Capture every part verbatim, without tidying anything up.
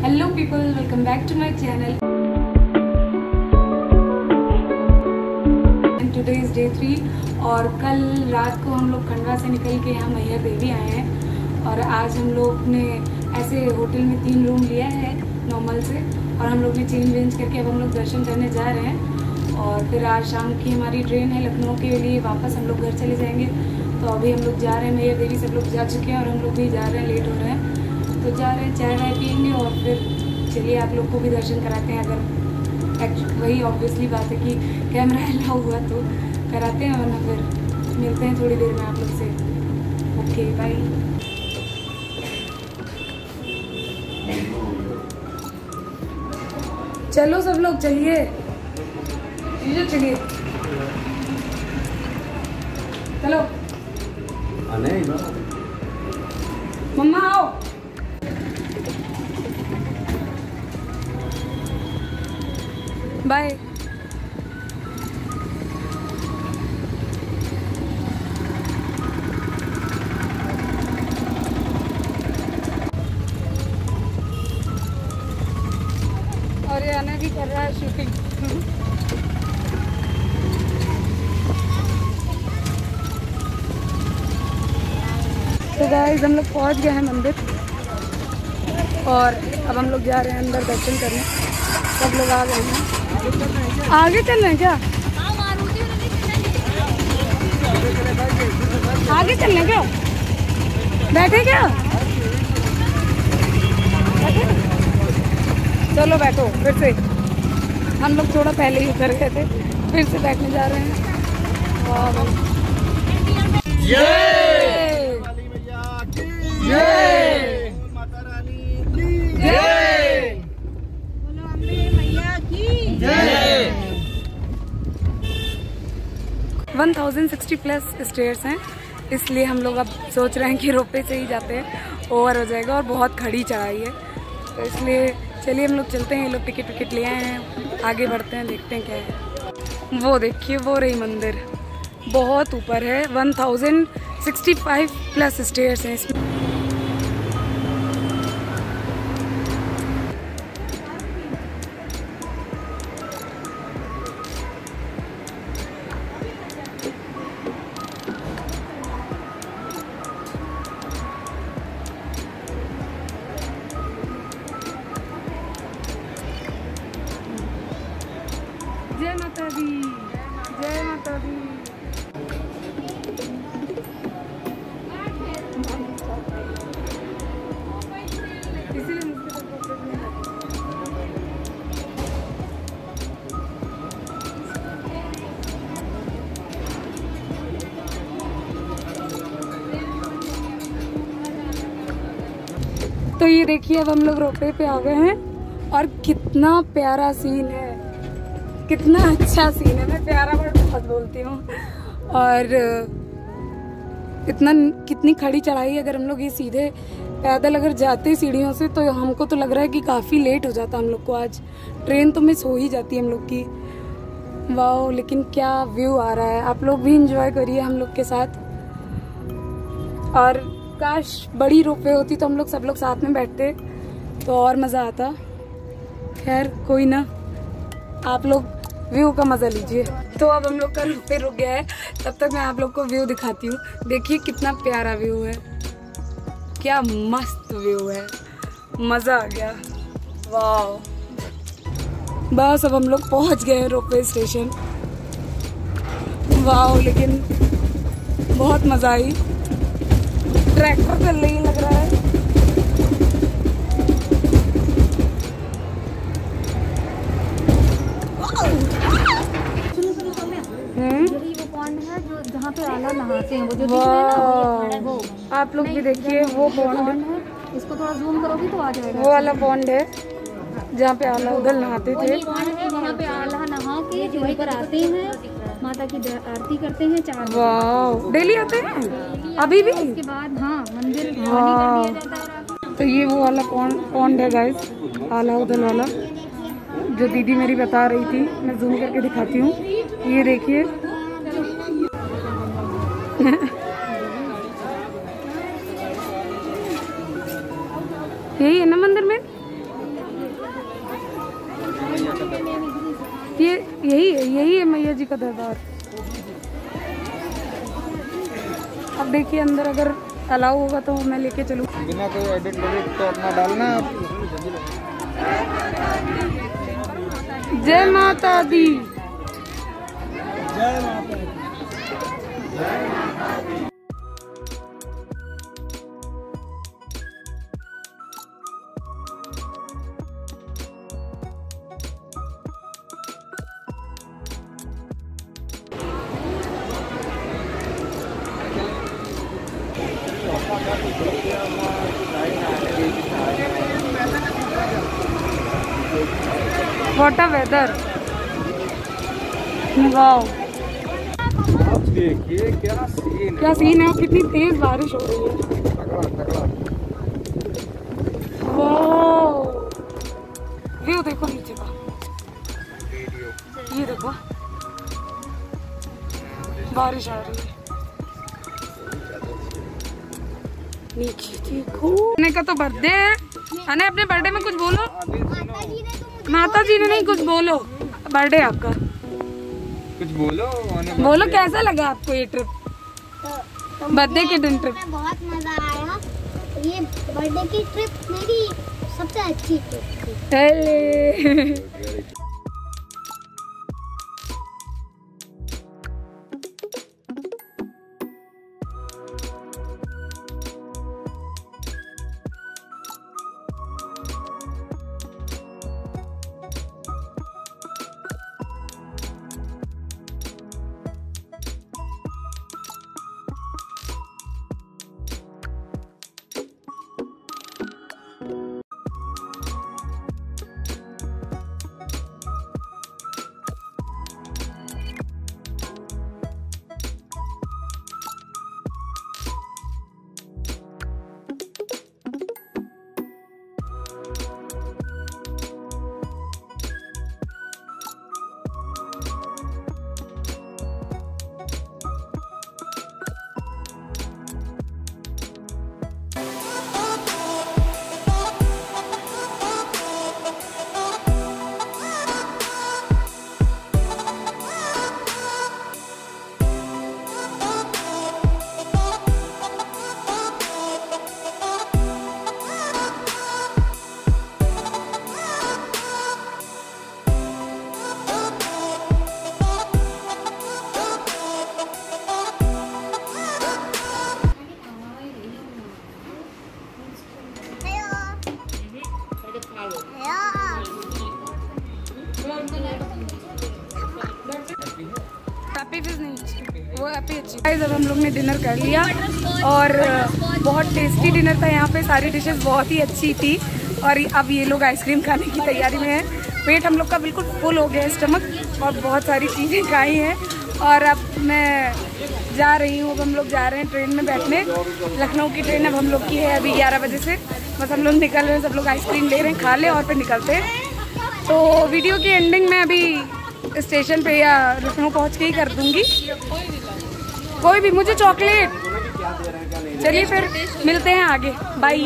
Hello people, welcome back to my channel. Today is day three और कल रात को हम लोग खंडवा से निकल के यहाँ मैहर देवी आए हैं और आज हम लोग ने ऐसे होटल में तीन रूम लिया है नॉर्मल से और हम लोग ने चेंज वेंज करके अब हम लोग दर्शन करने जा रहे हैं और फिर आज शाम की हमारी ट्रेन है लखनऊ के लिए, वापस हम लोग घर चले जाएंगे। तो अभी हम लोग जा रहे हैं मैहर देवी, सब लोग जा चुके हैं और हम लोग भी जा रहे हैं, लेट हो रहे हैं तो जा रहे हैं, चाय वाय पियेंगे और फिर चलिए आप लोग को भी दर्शन कराते हैं। अगर एक्चुअली वही ऑब्वियसली बात है कि कैमरा अलाउ हुआ तो कराते हैं, वरना फिर मिलते हैं थोड़ी देर में आप लोग से। Okay bye. चलो सब लोग चलिए, चलिए चलो मम्मा आओ। बाय। और ये आना भी कर रहा है शूटिंग। तो गाइस हम लोग पहुंच गए हैं मंदिर और अब हम लोग जा रहे हैं अंदर दर्शन करने। सब लोग आ गए हैं। आगे चल रहे हैं क्या? आगे चल रहे हैं क्या? बैठे क्या? बैठे? चलो बैठो फिर से। हम लोग थोड़ा पहले ही उतर गए थे, फिर से बैठने जा रहे हैं। वाह one thousand sixty plus stairs हैं, इसलिए हम लोग अब सोच रहे हैं कि रोपे से ही जाते हैं, ओवर हो जाएगा और बहुत खड़ी चढ़ाई है तो इसलिए चलिए हम लोग चलते हैं। ये लोग टिकट विकेट ले आए हैं, आगे बढ़ते हैं, देखते हैं क्या है। वो देखिए वो रही मंदिर, बहुत ऊपर है, one thousand sixty five plus stairs हैं इसमें। जय माता दी, जय माता दी। तो ये देखिए अब हम लोग रोपवे पे आ गए हैं और कितना प्यारा सीन है, कितना अच्छा सीन है। मैं प्यारा वर्ड बहुत बोलती हूँ। और इतना कितनी खड़ी चढ़ाई, अगर हम लोग ये सीधे पैदल अगर जाते सीढ़ियों से तो हमको तो लग रहा है कि काफ़ी लेट हो जाता हम लोग को, आज ट्रेन तो मिस हो ही जाती है हम लोग की। वाह, लेकिन क्या व्यू आ रहा है, आप लोग भी इंजॉय करिए हम लोग के साथ। और काश बड़ी रोपवे होती तो हम लोग सब लोग साथ में बैठते तो और मज़ा आता। खैर कोई ना, आप लोग व्यू का मजा लीजिए। तो अब हम लोग का रोपवे रुक गया है, तब तक मैं आप लोग को व्यू दिखाती हूँ। देखिए कितना प्यारा व्यू है, क्या मस्त व्यू है, मजा आ गया। वाह, बस अब हम लोग पहुँच गए हैं रोपवे स्टेशन। वाह, लेकिन बहुत मजा आई। ट्रैक्टर चल रही लग रहा है। जहाँ पे आला नहाते हैं वो जो दिख रहा है ना, वो आप लोग भी देखिए वो पॉन्ड है। इसको थोड़ा जूम करोगी तो आ जाएगा। वो वाला पॉन्ड है जहाँ पे आला उधर नहाते थे। पॉन्ड है वहाँ पे आला नहा के जो पर आते हैं, माता की आरती करते हैं चार। वाह, डेली आते हैं अभी भी? उसके बाद हाँ मंदिर पानी कर दिया जाता है। तो ये वो वाला पॉन्ड पॉन्ड है गाइस, आला उधर वाला जो दीदी मेरी बता रही थी। मैं जूम करके दिखाती हूँ, ये देखिए। यही है ना मंदिर में? यही है, यही है मैया जी का दरबार। अब देखिए अंदर अगर अलाउ होगा तो मैं लेके चलूँ। बिना कोई एडिट वेडिट तो अपना डालना आप। जय माता दी। जय माता दी। What a weather, wow. आप देखिए क्या सीन क्या सीन है, कितनी तेज बारिश हो रही है। वाओ, व्यू देखो नीचे का, ये देखो बारिश आ रही है नीचे देखो। अने का तो बर्थडे है। अने अपने बर्थडे में कुछ बोलो। माता जी ने नहीं, कुछ बोलो। बर्थडे आपका, कुछ बोलो। बोलो कैसा लगा आपको ये ट्रिप, बर्थडे के दिन ट्रिप? बहुत मजा आया। ये बर्थडे की ट्रिप मेरी सबसे अच्छी ट्रिप थी। वो हैप्पी अच्छी। जब हम लोग ने डिनर कर लिया और बहुत टेस्टी डिनर था यहाँ पे, सारी डिशेस बहुत ही अच्छी थी। और अब ये लोग आइसक्रीम खाने की तैयारी में हैं। पेट हम लोग का बिल्कुल फुल हो गया, स्टमक, और बहुत सारी चीज़ें खाई हैं। और अब मैं जा रही हूँ, अब हम लोग जा रहे हैं ट्रेन में बैठने। लखनऊ की ट्रेन अब हम लोग की है अभी ग्यारह बजे से। बस हम लोग निकल रहे हैं, सब लोग आइसक्रीम ले रहे हैं, खा लें और फिर निकलते हैं। तो वीडियो की एंडिंग में अभी स्टेशन पे या लखनऊ पहुँच के ही कर दूँगी। कोई भी, मुझे चॉकलेट। चलिए फिर मिलते हैं आगे, बाय।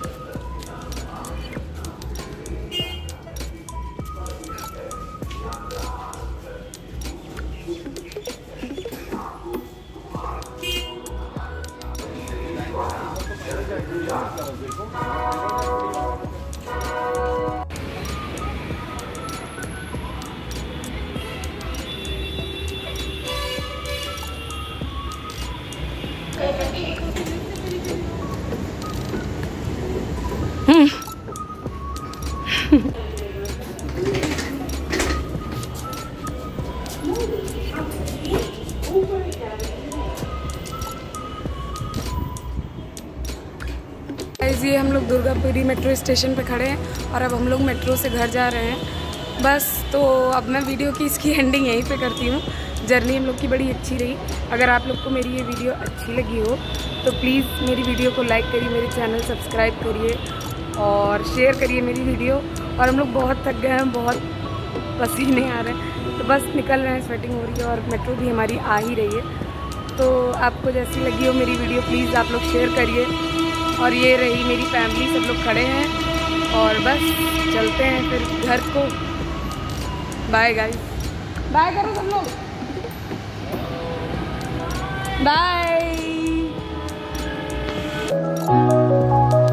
ये हम लोग दुर्गापुरी मेट्रो स्टेशन पे खड़े हैं और अब हम लोग मेट्रो से घर जा रहे हैं बस। तो अब मैं वीडियो की इसकी एंडिंग यहीं पे करती हूँ। जर्नी हम लोग की बड़ी अच्छी रही। अगर आप लोग को मेरी ये वीडियो अच्छी लगी हो तो प्लीज़ मेरी वीडियो को लाइक करिए, मेरे चैनल सब्सक्राइब करिए और शेयर करिए मेरी वीडियो। और हम लोग बहुत थक गए हैं, बहुत पसीने आ रहे हैं, तो बस निकल रहे हैं, स्वेटिंग हो रही है और मेट्रो भी हमारी आ ही रही है। तो आपको जैसी लगी हो मेरी वीडियो प्लीज़ आप लोग शेयर करिए। और ये रही मेरी फैमिली, सब लोग खड़े हैं और बस चलते हैं फिर घर को। Bye guys. बाय करो सब लोग, बाय।